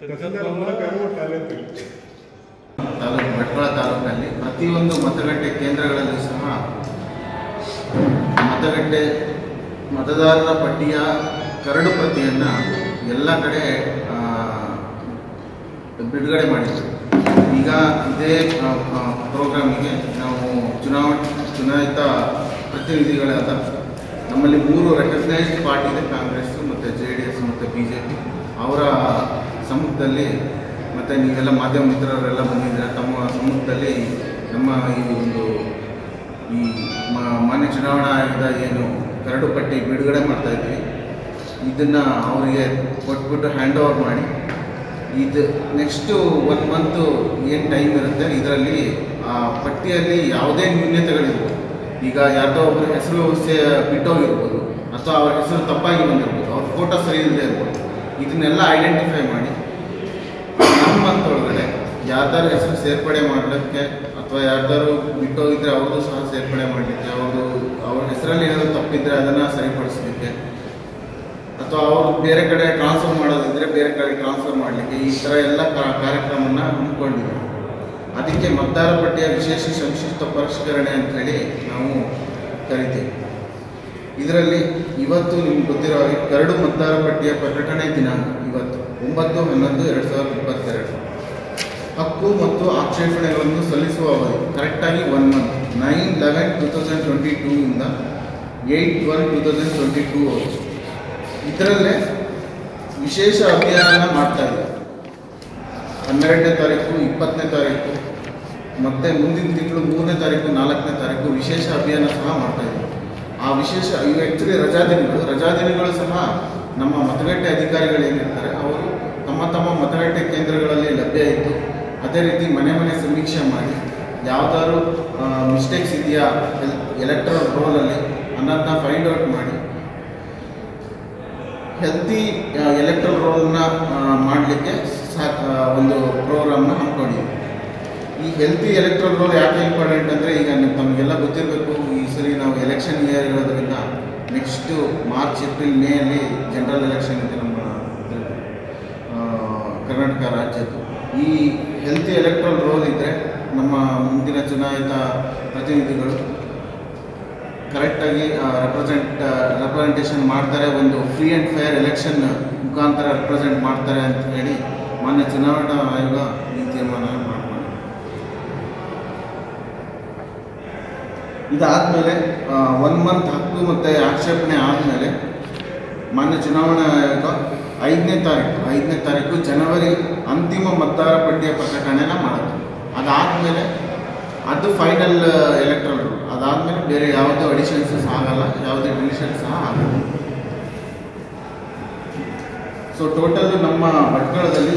ಭಟ್ಕಳ ತಾಲೂಕಿನಲ್ಲಿ ಪ್ರತಿಯೊಂದು ಮತಗಟ್ಟೆ ಕೇಂದ್ರಗಳಲ್ಲಿ ಸಹ ಮತದಾರರ ಪಟ್ಟಿಯ ಕರಡು ಪ್ರತಿಯನ್ನು ಎಲ್ಲ ಕಡೆ ಬಿಡುಗಡೆ ಮಾಡಿದ್ವಿ. ಈಗ ಇದೇ ಪ್ರೋಗ್ರಾಮಿಗೆ ನಾವು ಚುನಾಯಿತ ಪ್ರತಿನಿಧಿಗಳಾದ ನಮ್ಮಲ್ಲಿ 3 ರೆಕಗ್ನೈಸ್ಡ್ ಪಾರ್ಟಿ ಇದೆ, ಕಾಂಗ್ರೆಸ್ ಮತ್ತು JDS ಮತ್ತು BJP. ಅವರ ಸಮ್ಮುಖದಲ್ಲಿ ಮತ್ತು ನೀವೆಲ್ಲ ಮಾಧ್ಯಮ ಮಿತ್ರರೆಲ್ಲ ಬಂದಿದ್ದೀರ, ತಮ್ಮ ಸಮ್ಮುಖದಲ್ಲಿ ನಮ್ಮ ಈ ಮಾನ್ಯ ಚುನಾವಣಾ ಆಯೋಗದ ಏನು ಕರಡು ಪಟ್ಟಿ ಬಿಡುಗಡೆ ಮಾಡ್ತಾಯಿದ್ವಿ, ಇದನ್ನು ಅವರಿಗೆ ಕೊಟ್ಬಿಟ್ಟು ಹ್ಯಾಂಡ್ ಓವರ್ ಮಾಡಿ ಇದು ನೆಕ್ಸ್ಟು 1 ಮಂತು ಏನು ಟೈಮ್ ಇರುತ್ತೆ, ಇದರಲ್ಲಿ ಆ ಪಟ್ಟಿಯಲ್ಲಿ ಯಾವುದೇ ನ್ಯೂನ್ಯತೆಗಳಿರ್ಬೋದು. ಈಗ ಯಾರ್ದೋ ಒಬ್ಬರ ಹೆಸರು ಬಿಟ್ಟೋಗಿರ್ಬೋದು, ಅಥವಾ ಅವ್ರ ಹೆಸರು ತಪ್ಪಾಗಿ ಬಂದಿರ್ಬೋದು, ಅವ್ರ ಫೋಟೋ ಸರಿ ಇಲ್ಲದೆ ಇರ್ಬೋದು. ಇದನ್ನೆಲ್ಲ ಐಡೆಂಟಿಫೈ ಮಾಡಿ 1 ಮಂತ್ ಒಳಗಡೆ ಯಾರ್ದಾರು ಹೆಸರು ಸೇರ್ಪಡೆ ಮಾಡಲಿಕ್ಕೆ ಅಥವಾ ಯಾರ್ದಾರು ಬಿಟ್ಟೋಗಿದ್ರೆ ಅವ್ರದ್ದು ಸಹ ಸೇರ್ಪಡೆ ಮಾಡಲಿಕ್ಕೆ, ಅವ್ರ ಹೆಸರಲ್ಲಿ ಏನಾದರೂ ತಪ್ಪಿದ್ರೆ ಅದನ್ನು ಸರಿಪಡಿಸಲಿಕ್ಕೆ, ಅಥವಾ ಅವರು ಬೇರೆ ಕಡೆ ಟ್ರಾನ್ಸ್ಫರ್ ಮಾಡೋದಿದ್ರೆ ಬೇರೆ ಕಡೆ ಟ್ರಾನ್ಸ್ಫರ್ ಮಾಡಲಿಕ್ಕೆ, ಈ ಥರ ಎಲ್ಲ ಕಾರ್ಯಕ್ರಮನ ಹಮ್ಮಿಕೊಂಡಿದ್ದೀವಿ. ಅದಕ್ಕೆ ಮತದಾರ ಪಟ್ಟಿಯ ವಿಶೇಷ ಸಂಕ್ಷಿಪ್ತ ಪರಿಷ್ಕರಣೆ ಅಂಥೇಳಿ ನಾವು ಕರಿತೀವಿ. ಇದರಲ್ಲಿ ಇವತ್ತು ನಿಮ್ಗೆ ಗೊತ್ತಿರೋ ಹಾಗೆ ಕರಡು ಮತದಾರ ಪಟ್ಟಿಯ ಪ್ರಕಟಣೆ ದಿನಾಂಕ ಇವತ್ತು 9/11/2022. ಹಕ್ಕು ಮತ್ತು ಆಕ್ಷೇಪಣೆಗಳನ್ನು ಸಲ್ಲಿಸುವ ಅವಧಿ ಕರೆಕ್ಟಾಗಿ 1 ಮಂತ್ 9/11/2022 ಇಂದ 8/1/2022. ಇದರಲ್ಲೇ ವಿಶೇಷ ಅಭಿಯಾನ ಮಾಡ್ತಾ ಇದೆ. 12ನೇ ತಾರೀಕು, 20ನೇ ತಾರೀಕು ಮತ್ತು ಮುಂದಿನ ತಿಂಗಳು 3ನೇ ತಾರೀಕು, 4ನೇ ತಾರೀಕು ವಿಶೇಷ ಅಭಿಯಾನ ಸಹ ಮಾಡ್ತಾ ಇದ್ದೀವಿ. ಆ ವಿಶೇಷ ಇವು ಆ್ಯಕ್ಚುಲಿ ರಜಾದಿನಗಳು ಸಹ ನಮ್ಮ ಮತಗಟ್ಟೆ ಅಧಿಕಾರಿಗಳು ಏನಿರ್ತಾರೆ ಅವರು ತಮ್ಮ ಮತಗಟ್ಟೆ ಕೇಂದ್ರಗಳಲ್ಲಿ ಲಭ್ಯ ಇದ್ದು ಅದೇ ರೀತಿ ಮನೆ ಸಮೀಕ್ಷೆ ಮಾಡಿ ಯಾವುದಾದ್ರು ಮಿಸ್ಟೇಕ್ಸ್ ಇದೆಯಾ ಎಲೆಕ್ಟ್ರಲ್ ರೋಲಲ್ಲಿ ಅನ್ನೋದನ್ನ ಫೈಂಡ್ ಔಟ್ ಮಾಡಿ ಹೆಲ್ತಿ ಎಲೆಕ್ಟ್ರಲ್ ರೋಲ್ನ ಮಾಡಲಿಕ್ಕೆ ಒಂದು ಪ್ರೋಗ್ರಾಮ್ನ ಹಮ್ಮಿಕೊಂಡಿದ್ದೀವಿ. ಈ ಹೆಲ್ತಿ ಎಲೆಕ್ಟ್ರಲ್ ರೋಲ್ ಯಾಕೆ ಇಂಪಾರ್ಟೆಂಟ್ ಅಂದರೆ, ಈಗ ತಮಗೆಲ್ಲ ಗೊತ್ತಿರಬೇಕು, ಈ ಸರಿ ನಾವು ಎಲೆಕ್ಷನ್ ಇಯರ್ ಇರೋದ್ರಿಂದ ನೆಕ್ಸ್ಟು ಮಾರ್ಚ್, ಏಪ್ರಿಲ್, ಮೇಯಲ್ಲಿ ಜನರಲ್ ಎಲೆಕ್ಷನ್ ಇದೆ ನಮ್ಮ ಕರ್ನಾಟಕ ರಾಜ್ಯದ್ದು. ಈ ಹೆಲ್ತಿ ಎಲೆಕ್ಟ್ರಲ್ ರೋಲ್ ಇದ್ದರೆ ನಮ್ಮ ಮುಂದಿನ ಚುನಾಯಿತ ಪ್ರತಿನಿಧಿಗಳು ಕರೆಕ್ಟಾಗಿ ರೆಪ್ರೆಸೆಂಟೇಷನ್ ಮಾಡ್ತಾರೆ, ಒಂದು ಫ್ರೀ ಆ್ಯಂಡ್ ಫೇರ್ ಎಲೆಕ್ಷನ್ ಮುಖಾಂತರ ರೆಪ್ರೆಸೆಂಟ್ ಮಾಡ್ತಾರೆ ಅಂತ ಹೇಳಿ ಮಾನ್ಯ ಚುನಾವಣಾ ಆಯೋಗ ಈ ತೀರ್ಮಾನ ಮಾಡಿಕೊಂಡು, ಇದಾದಮೇಲೆ 1 ಮಂತ್ ಹಕ್ಕು ಮತ್ತು ಆಕ್ಷೇಪಣೆ ಆದಮೇಲೆ ಮಾನ್ಯ ಚುನಾವಣಾ ಆಯೋಗ 5ನೇ ತಾರೀಕು ಜನವರಿ ಅಂತಿಮ ಮತದಾರ ಪಟ್ಟಿಯ ಪ್ರಕಟಣೆನ ಮಾಡುತ್ತೆ. ಅದಾದಮೇಲೆ ಅದು ಫೈನಲ್ ಎಲೆಕ್ಟ್ರಲ್ ರೂಲ್. ಅದಾದಮೇಲೆ ಬೇರೆ ಯಾವುದೇ ಅಡಿಷನ್ಸ್ ಆಗಲ್ಲ, ಯಾವುದೇ ಡಿಲಿಷನ್ಸ್ ಸಹ ಆಗಲ್ಲ. ಸೊ ಟೋಟಲ್ ನಮ್ಮ ಭಟ್ಕಳದಲ್ಲಿ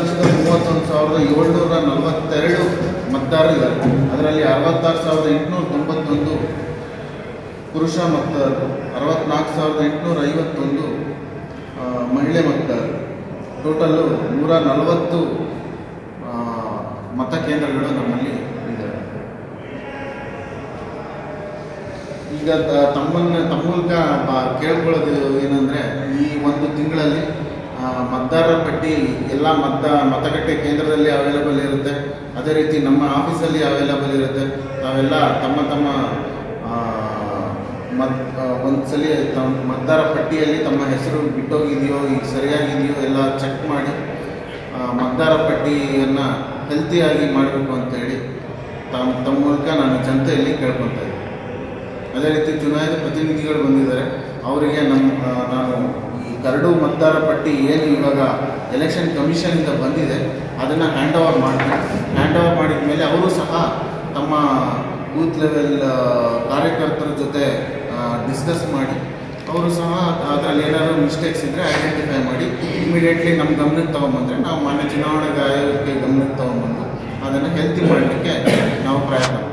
1,31,742 ಮತದಾರರಿದ್ದಾರೆ. ಅದರಲ್ಲಿ 66,891 ಪುರುಷ ಮತದಾರರು, 64,851 ಮಹಿಳೆ ಮತದಾರರು. ಟೋಟಲ್ಲು 140 ಮತಕೇಂದ್ರಗಳು ನಮ್ಮಲ್ಲಿ ಇದ್ದಾವೆ. ಈಗ ತಮ್ಮ ಮೂಲಕ ಕೇಳ್ಕೊಳ್ಳೋದು ಏನಂದರೆ, ಈ 1 ತಿಂಗಳಲ್ಲಿ ಮತದಾರರ ಪಟ್ಟಿ ಎಲ್ಲ ಮತಗಟ್ಟೆ ಕೇಂದ್ರದಲ್ಲಿ ಅವೈಲೇಬಲ್ ಇರುತ್ತೆ, ಅದೇ ರೀತಿ ನಮ್ಮ ಆಫೀಸಲ್ಲಿ ಅವೈಲೇಬಲ್ ಇರುತ್ತೆ. ತಾವೆಲ್ಲ ತಮ್ಮ ಒಂದ್ಸಲಿ ಮತದಾರ ಪಟ್ಟಿಯಲ್ಲಿ ತಮ್ಮ ಹೆಸರು ಬಿಟ್ಟೋಗಿದೆಯೋ, ಈಗ ಸರಿಯಾಗಿದೆಯೋ ಎಲ್ಲ ಚೆಕ್ ಮಾಡಿ ಮತದಾರ ಪಟ್ಟಿಯನ್ನು ಹೆಲ್ತಿಯಾಗಿ ಮಾಡಬೇಕು ಅಂತೇಳಿ ತಮ್ಮ ಮೂಲಕ ನಾನು ಜನತೆಯಲ್ಲಿ ಕೇಳ್ಕೊತಾ ಇದ್ದೀನಿ. ಅದೇ ರೀತಿ ಚುನಾಯಿತ ಪ್ರತಿನಿಧಿಗಳು ಬಂದಿದ್ದಾರೆ, ಅವರಿಗೆ ನಾನು ಈ ಕರಡು ಮತದಾರ ಪಟ್ಟಿ ಏನು ಇವಾಗ ಎಲೆಕ್ಷನ್ ಕಮಿಷನಿಂದ ಬಂದಿದೆ ಅದನ್ನು ಹ್ಯಾಂಡ್ ಓವರ್ ಮಾಡ್ತೀನಿ. ಹ್ಯಾಂಡ್ ಓವರ್ ಮಾಡಿದ ಮೇಲೆ ಅವರು ಸಹ ತಮ್ಮ ಬೂತ್ ಲೆವೆಲ್ ಕಾರ್ಯಕರ್ತರ ಜೊತೆ ಡಿಸ್ಕಸ್ ಮಾಡಿ ಅವರು ಸಹ ಅದರಲ್ಲಿ ಏನಾದರೂ ಮಿಸ್ಟೇಕ್ಸ್ ಇದ್ದರೆ ಐಡೆಂಟಿಫೈ ಮಾಡಿ ಇಮಿಡಿಯೇಟ್ಲಿ ನಮ್ಮ ಗಮನಕ್ಕೆ ತೊಗೊಂಬಂದರೆ ನಾವು ಮಾನ್ಯ ಚುನಾವಣಾ ಆಯೋಗಕ್ಕೆ ಗಮನಕ್ಕೆ ತೊಗೊಂಬಂದು ಅದನ್ನು ಹೆಲ್ತಿ ಮಾಡಲಿಕ್ಕೆ ನಾವು ಪ್ರಯತ್ನ